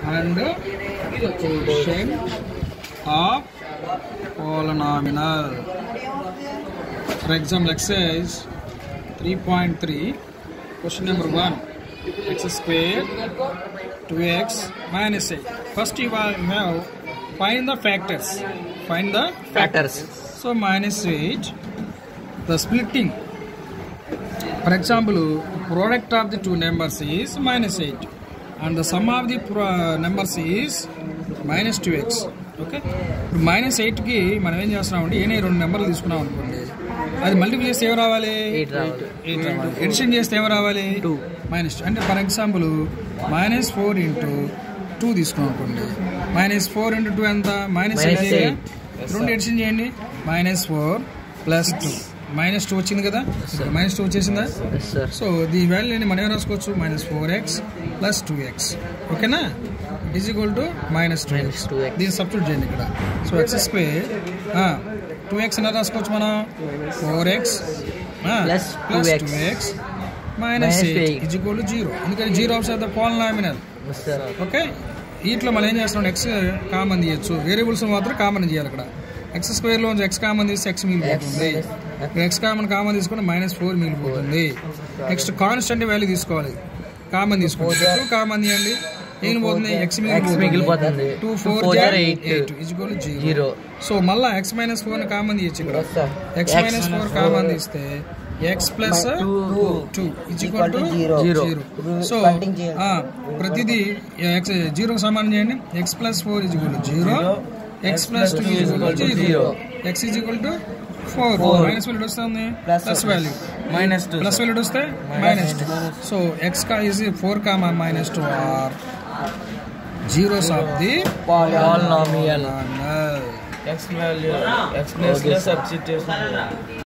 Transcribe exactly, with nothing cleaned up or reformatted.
and quotient of polynomial. For example, exercise three point three, question number one, x square two x minus eight. First you have find the factors. Find the factors. So minus eight, the splitting. For example, product of the two numbers is minus eight, and the sum of the numbers is minus two x. Okay. Minus eight ki మనం ఏం చేస్తున్నామంటే ఏనే రెండు నెంబర్లు తీసుకున్నాం అనుకోండి, అది multiply చేస్తే ఏం రావాలి? ఎయిట్ రావాలి. ఎయిట్ రావాలి. ఎడిషన్ చేస్తే ఏం రావాలి? టూ. Minus two. అంటే for example minus four into two తీసుకున్నాం అనుకోండి, మైనస్ ఫోర్ ఇంటూ టూ ఎంత? Minus eight. రెండు ఎడిషన్ చేయండి, minus four plus two, minus two వచ్చింది కదా, మైనస్ టూ వచ్చేసిందా? సో దీ వాల్యూని మనం ఏం రాసుకోవచ్చు? Minus four X plus two X. ఓకేనా? It is equal to minus two X. దీన్ని సబ్స్టిట్యూట్ చేయండి ఇక్కడ. So X square two X ఎలా రాసుకోవచ్చు మనం? Four X plus two X minus eight is equal to zero. ఎందుకంటే zero of the polynomial. Okay, వీటిలో మనం ఏం చేస్తున్నాం? ఎక్స్ కామన్ తీయచ్చు, వేరియబుల్స్ మాత్రం కామన్ చేయాలి. అక్కడ ఎక్స్ స్క్వేర్ లో ఎక్స్ కామన్ తీస్తే ఎక్స్ మిగిలిపోతుంది. ఎక్స్ కామన్ కామన్ తీసుకుంటే మైనస్ ఫోర్ మిగిలిపోతుంది. నెక్స్ట్ కాన్స్టెంట్ వాల్యూ తీసుకోవాలి, కామన్ తీసుకోవాలి. టూ కామన్ తీయండి, ఏం పోతుంది? ఎక్స్ మిగిలిపోతుంది. Two four eight is equal to zero. So మళ్ళీ ఎక్స్ మైనస్ ఫోర్ కామన్ తీయచ్చు. ఇక్కడ ఎక్స్ మైనస్ ఫోర్ కామన్ తీస్తే X plus two is equal to zero. So ప్రతిదీ ఎక్స్ జీరోకి సమానం చేయండి. X plus four is equal to zero, X plus two is equal to zero, X is equal to four. Minus value వస్తుంది, plus value minus two, plus value వస్తే minus two. So X కా is four comma minus two are zeros of the polynomial. X value, X place substitution.